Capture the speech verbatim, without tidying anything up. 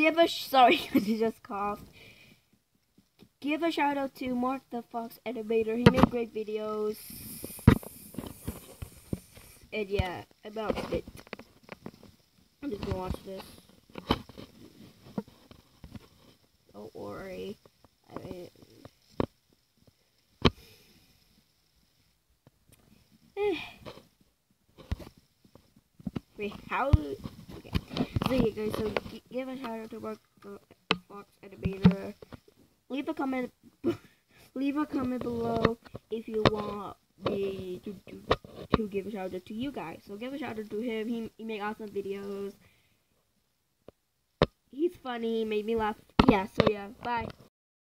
give a sh sorry, I just coughed. Give a shout out to Mark the Fox Animator. He made great videos. And yeah, about it. I'm just gonna watch this. Don't worry. I mean, wait, how? Okay. So yeah, guys. So give a shout out to Mark the Fox Animator. Leave a comment. Leave a comment below if you want me to, to to give a shout out to you guys. So give a shout out to him. He he make awesome videos. He's funny. Made me laugh. Yeah. So yeah. Bye.